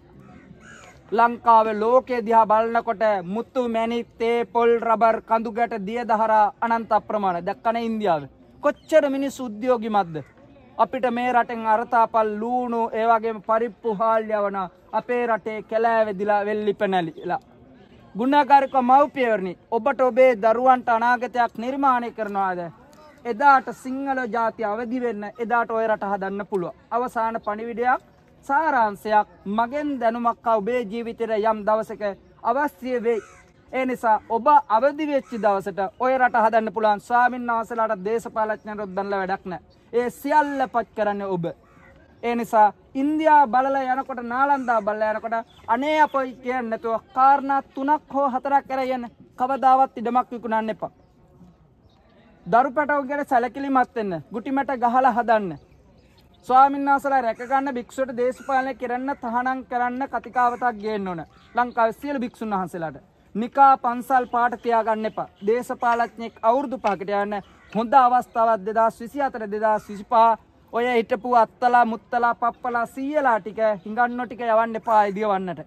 [SPEAKER 1] ලංකාවේ ලෝකයේ දිහා බලනකොට මුතු මැණික් තේ පොල් රබර් කඳුගැට දියදහරා අනන්ත අප්‍රමාණ දැක්කනේ ඉන්දියාවේ. කොච්චර මිනිස්සු උද්‍යෝගිමත්ද? අපිට මේ රටෙන් අරතාපල් ලූණු ඒ වගේම පරිප්පු හාල් යවන අපේ රටේ කැලෑවෙදිලා වෙල්ලිපැනලිලා. ගුණාකාරක මව්පියවරණි, ඔබට ඔබේ දරුවන්ට අනාගතයක් නිර්මාණය කරනවාද? එදාට සිංහල ජාතිය අවදි වෙන්න, එදාට ඔය රට හදන්න පුළුවන්. අවසාන පණිවිඩයක් සාරාංශයක් මගෙන් දැනුමක් ඔබේ ජීවිතේට යම් දවසක අවශ්‍ය වෙයි. ඒ නිසා ඔබ අවදි වෙච්ච දවසට ඔය රට හදන්න පුළුවන්. ස්වාමීන් වහන්සේලාට දේශපාලඥයන්ට දන්නලා වැඩක් නැහැ. ඒ සියල්ල පත් කරන්නේ ඔබ. ඒ නිසා ඉන්දියාව බලලා යනකොට, නාලන්දා බලලා යනකොට අනේ අපොයි කියන්නේ නැතුව කාරණා තුනක් හෝ හතරක් කරගෙන කවදාවත් ඉඩමක් විකුණන්න එපා. දරු පැටව ගැන සැලකිලිමත් වෙන්න. ගුටිමැට ගහලා හදන්න. ස්වාමීන් වහන්සේලා රැක ගන්න භික්ෂුවට දේශපාලනය කරන්න තහනම් කරන්න කතිකාවතක් ගේන්න ඕන. ලංකාවේ සියලු භික්ෂුන් වහන්සේලාට නිකා පන්සල් පාට තියාගන්න එපා. දේශපාලඥෙක් අවුරුදු පහකට යන්න හොඳ අවස්ථාවක් දෙදාස් විසි හතර දෙදාස් විසිපහ ඔය හිටපු අත්තලා මුත්තලා පප්පලා සීයලා ටික හිඟන්නෝ ටික යවන්න එපා ඉදියවන්නට.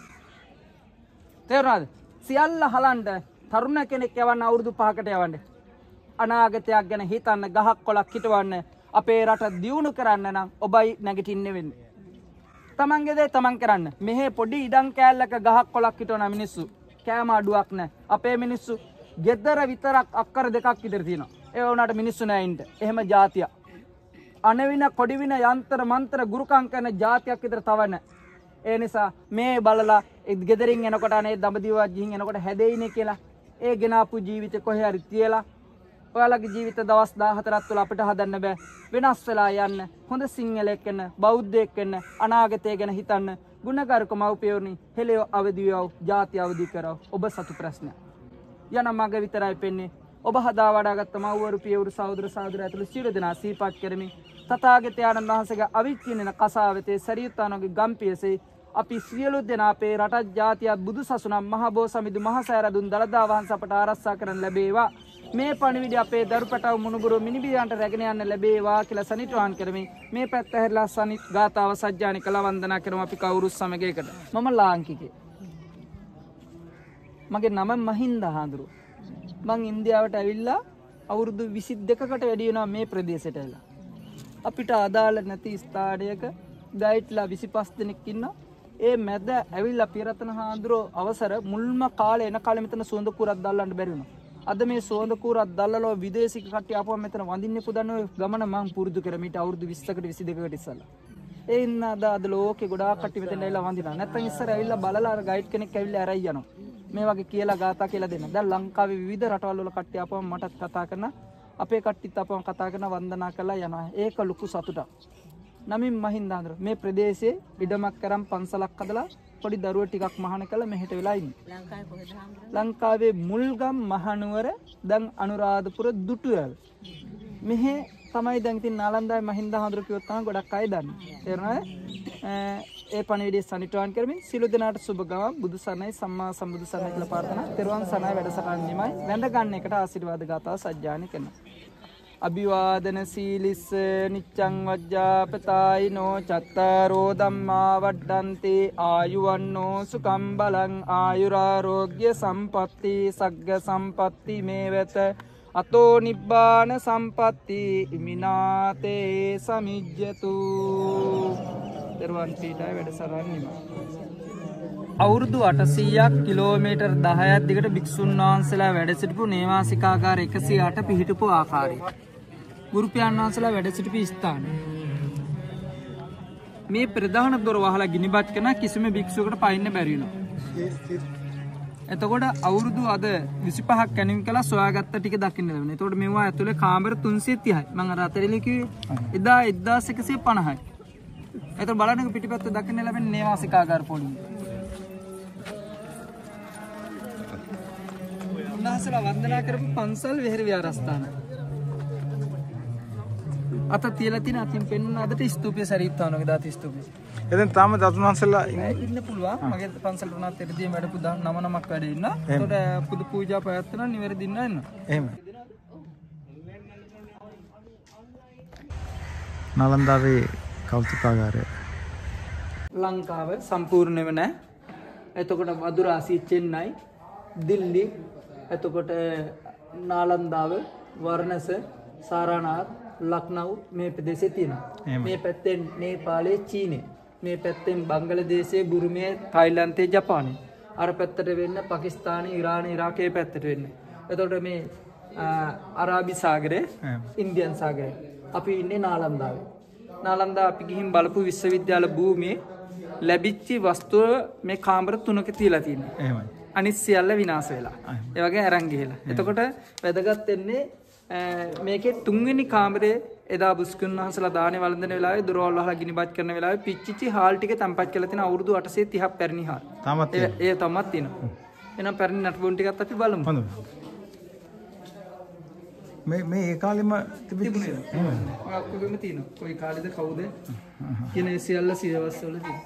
[SPEAKER 1] තේරුණාද? සියල්ල හලන්න තරුණ කෙනෙක් යවන්න අවුරුදු පහකට යවන්න. අනාගතයක් ගැන හිතන්න, ගහක් කොළක් හිටවන්න. අපේ රට දියුණු කරන්න නම් ඔබයි නැගිටින්න වෙන්නේ. තමන්ගේ දේ තමන් කරන්න. මෙහෙ පොඩි ඉඩම් කෑල්ලක ගහක් කොළක් හිටවන මිනිස්සු කෑම අඩුවක් නැහැ. අපේ මිනිස්සු ගෙදර විතරක් අක්කර දෙකක් විතර තියෙනවා. ඒ වුණාට මිනිස්සු නැහැ ඉන්න. එහෙම જાතිය. අනවින කොඩිවින යන්ත්‍ර මන්ත්‍ර ගුරුකම් කරන જાතියක් විතර තවන. ඒ නිසා මේ බලලා ගෙදරින් එනකොට අනේ දඹදිවවත් ගිහින් එනකොට හැදෙයිනේ කියලා ඒ ගෙනාපු ජීවිතේ කොහේ හරි තියලා ඔයාලගේ ජීවිත දවස් දාහතරක් තුළ අපිට හදන්න බෑ. වෙනස් වෙලා යන්න. හොඳ සිංහලෙක් වෙන්න, බෞද්ධයෙක් වෙන්න, අනාගතය ගැන හිතන්න. ගුණකාරක මව්පියෝනි, හෙළියෝ අවදි වේව, ජාතිය අවදි කරව. ඔබ සතු ප්‍රශ්නයක්. යන මග විතරයි පෙන්නේ. ඔබ හදා වඩාගත්ත මව්වරු, පියවරු, සහෝදර සහෝදරය ඇතුළු සියලු දෙනා සිහිපත් කරමි. තථාගතයන්න් වහන්සේගේ අවිච්ඡින්න කසාවතේ සරියුත්තානෝගේ ගම්පියසේ අපි සියලු දෙනා අපේ රටත් ජාතියත් බුදු සසුනක් මහ බෝ සමිඳු මහ සෑරදුන් දළදා වහන්සේ අපට ආරක්ෂා කරන්න ලැබේවා. මේ පණිවිඩය අපේ දරුපටව මුණුබුරු මිනිබියන්ට රැගෙන යන්න ලැබේවා කියලා සනිටුහන් කරමින් මේ පැත්ත හැරලා සනිත් ගාතාව සජ්ජානි කළ වන්දනා කරමු අපි කවුරුත් සමග එකට. මම ලාංකිකේ. මගේ නම මහින්ද හාඳුරු. මං ඉන්දියාවට ඇවිල්ලා අවුරුදු විසි දෙකකට වැඩි වෙනවා මේ ප්‍රදේශයට ඇවිල්ලා. අපිට අදාළ නැති ස්ථානයක ගයිඩ්ලා විසිපස් දෙනෙක් ඉන්නවා. ඒ මැද ඇවිල්ලා පියරතන හාඳුරෝ අවසර මුල්ම කාලේ එන කාලේ මෙතන සුවඳ කුරක් දැල්ලන්න බැරි වුණා. අද මේ සුවඳ කුරක් දැල්ලලා විදේශික කට්ටිය ආපුවම මෙතන වඳින්නේ පුදන්නේ ඔය ගමන මං පුරුදු කර මීට අවුරුදු විස්සකට විසි දෙකකට ඉස්සෙල්ලා. ඒ ඉන්න අද අද ලෝකේ ගොඩාක් කට්ටිය මෙතන ඇවිල්ලා වඳිනවා. නැත්තම් ඉස්සර ඇවිල්ලා බලලා අර ගයිඩ් කෙනෙක් ඇවිල්ලා අරයි යනවා. මේ වගේ කියලා ගාතා කියලා දෙන්න. දැන් ලංකාවේ විවිධ රටවල් වල කට්ටිය ආපුවම මටත් කතා කරන අපේ කට්ටියත් ආපුවම කතා කරන වන්දනා කරලා යනවා. ඒක ලොකු සතුටක්. නමින් මහින්ද හඳුර මේ ප්‍රදේශයේ ඉඩමක් කරන් පන්සලක් හදලා පොඩි දරුවෝ ටිකක් මහාන කළා මෙහෙට වෙලා ඉන්නේ. ලංකාවේ කොහෙද හඳුර? ලංකාවේ මුල්ගම් මහනුවර දැන් අනුරාධපුර දුටුවැල්. මෙහෙ තමයි දැන් ඉතින් නාලන්දාවේ මහින්ද හඳුර කිව්වොත් තමයි ගොඩක් අය දන්නේ. තේරුණාද? ඒ පණිවිඩය සනිටුහන් කරමින් සිළු දෙනාට සුබ ගම බුදු සරණයි සම්මා සම්බුදු සරණයි කියලා ප්‍රාර්ථනා. තෙරුවන් සරණයි වැඩසටහන නිමයි. වැඳ ගන්න එකට ආශිර්වාද ගාතාව සජ්ජායනා කරනවා. අභිවාදන සීලිස්ස නිච්ඡං වජ්ජාපතායිනෝ චත්තාරෝ ධම්මා වඩ්ඩන්ති ආයුවන්නෝ සුඛං බලං ආයුරාෝග්‍ය සම්පatti සග්ග සම්පatti මේවත අතෝ නිබ්බාන සම්පatti ඉමිනාතේ සමිජ්ජතු. දර්වන් පීඨය වැඩසටහන නිමා. අවුරුදු අටසීයක් කිලෝමීටර් දහයක් දිගට භික්ෂුන් වහන්සේලා වැඩ සිටපු නේවාසිකාගාර එකසිය අට පිහිටපු ආකාරය. ගුරු පියාණන් වහන්සේලා වැඩ සිටපු ස්ථානය. මේ ප්‍රධාන දොර වහලා ගිනිබත් කරන කිසිම භික්ෂුවකට පයින්න බැරි වෙනවා. එතකොට අවුරුදු අද විසිපහක් කැණින් කළා සොයාගත්ත ටික දකින්න ලැබුණා. එතකොට මේවා ඇතුලේ කාමර තුන්සිය තිහයි. මම අර අතරිලි කිව්වේ එදා එක්දාස් එකසිය පනහයි. එතකොට බලන්නක පිටිපැත්ත දකින්න ලැබෙන නේවාසිකාගාර පොළි. උන්වහන්සේලා වන්දනා කරපු පන්සල් විහෙර විහාරස්ථාන. අත තියලා තියෙන අතින් පෙන්වන අදට ස්තූපය සරිත්තානෝගේ දාති ස්තූපය.
[SPEAKER 2] එතෙන් තාම දතුන් වහන්සේලා
[SPEAKER 1] ඉන්න පුළුවන්. මගේ පන්සලට උනත් එතදී වැඩපු නම නමක් වැඩ ඉන්න. ඒකට පුදු පූජා පැවැත්වන නිවැරදි ඉන්න එන්න.
[SPEAKER 2] එහෙම. නාලන්දාවේ කෞතුකාගාරය.
[SPEAKER 1] ලංකාව සම්පූර්ණයෙන්ම නැහැ. එතකොට මදුරාසි චෙන්නයි දිල්ලි එතකොට නාලන්දාව වර්ණස සාරානාත් ලක්නව් මේ ප්‍රදේශයේ තියෙනවා. මේ පැත්තෙන් නේපාලයේ චීනේ මේ පැත්තෙන් බංගලදේශයේ බුරුමේ තායිලන්තයේ ජපානයේ අර පැත්තට වෙන්න පාකිස්තානයේ ඉරානයේ ඉරාකයේ පැත්තට වෙන්න. එතකොට මේ අරාබි සාගරේ ඉන්දියන් සාගරේ අපි ඉන්නේ නාලන්දාවේ. නාලන්දා අපි ගිහින් බලපු විශ්වවිද්‍යාල භූමියේ ලැබිච්ච වස්තුව මේ කාමර තුනක තියලා තියෙනවා. එහෙමයි. අනිත් සියල්ල විනාශ වෙලා. ඒ වගේ අරන් ගිහලා. එතකොට වැදගත් වෙන්නේ මේකේ තුන්වෙනි කාමරේ එදා බුස්කුන් වහන්සලා දානේ වළඳන වෙලාවේ දොරවල් වහලා ගිනිබත් කරන වෙලාවේ පිච්චිච්ච හාල් ටික තැම්පත් කරලා තියෙන අවුරුදු අටසිය තිහක් පැරණි හාල්. තාමත් ඒ ඒ තාමත් තියෙනවා. එහෙනම් පැරණි නටබුන් ටිකත් අපි බලමු. හොඳයි. මේ මේ ඒ කාලෙම තිබුණේ නේද? ඔය ඔක්කොගෙම තියෙනවා. කොයි කාලෙද කවුද කියන ඒ සියල්ල සියවස් වල තියෙනවා.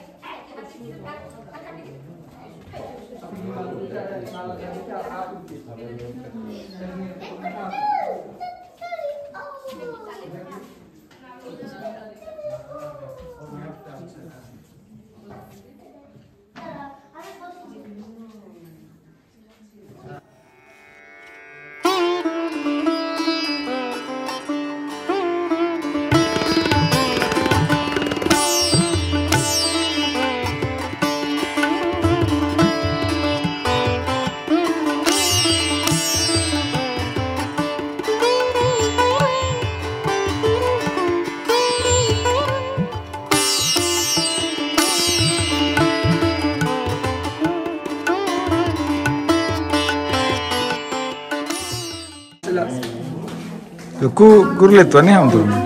[SPEAKER 2] ලොකු ගුරුලෙත් වනේ හම්තුනේ.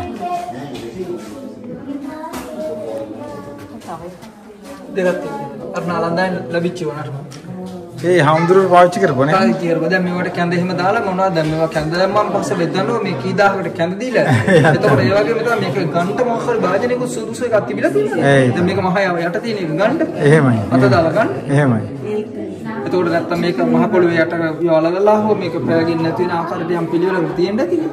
[SPEAKER 1] දෙකක් අර නාලන්දාෙන් ලැබිච්ච වුණාට
[SPEAKER 2] ඒ හාමුදුරුවෝ පාවිච්චි කරපොනේ.
[SPEAKER 1] පාවිච්චි කරපුවා. දැන් මේවට කැඳ එහෙම දාලා මොනවද දැන් මේවා කැඳ දැම්මම පස්සේ බෙදනවා මේ කී දහයකට කැඳ දීලා. එතකොට ඒ වගේම තමයි මේක ගන්ට මොකක් හරි භාජනයක සුදුසු එකක් තිබිලා තියෙනවා. දැන් මේක මහ යට තියෙන එක ගන්න.
[SPEAKER 2] එහෙමයි.
[SPEAKER 1] අත දාලා ගන්න.
[SPEAKER 2] එහෙමයි.
[SPEAKER 1] එතකොට නැත්තම් මේක මහ පොළොවේ යට යවලලා හෝ මේක පෑගෙන්නේ නැති වෙන ආකාරයට යම් පිළිවෙලක් තියෙන්න ඇතිනේ.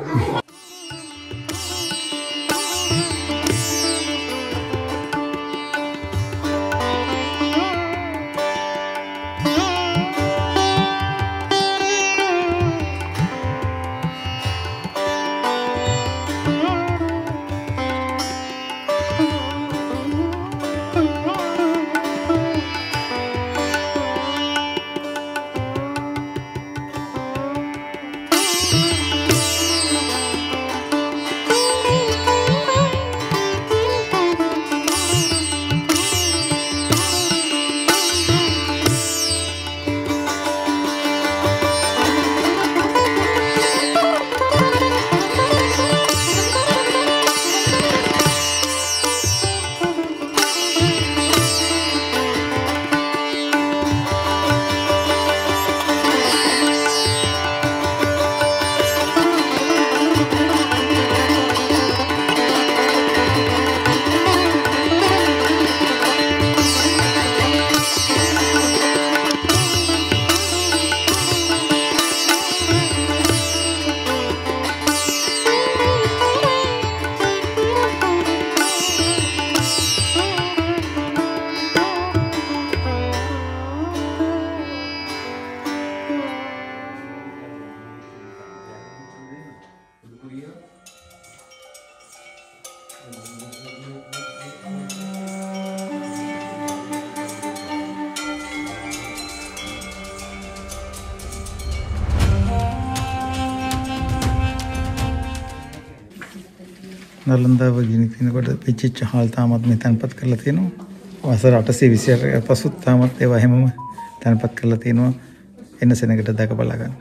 [SPEAKER 2] නලන්දාව ගිනි තිනකොට පිච්චිච්ච හාල් තාමත් මේ තැන්පත් කරලා තියෙනවා. වසර අටසිය විසි අට පසුත් තාමත් ඒවා හැමම තැන්පත් කරලා තියෙනවා. එන්න සෙනඟට දැක බලා ගන්න.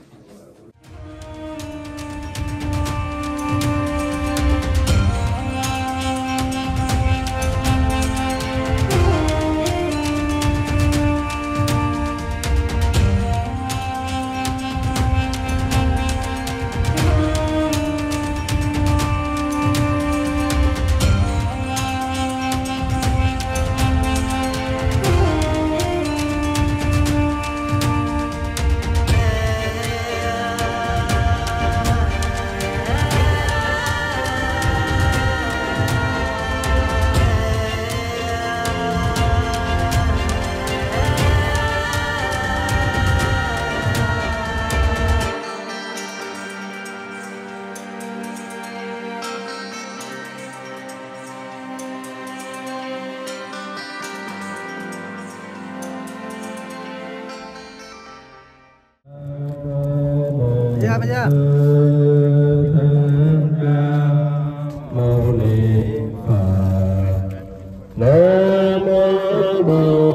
[SPEAKER 1] Ya, ya.
[SPEAKER 3] Namo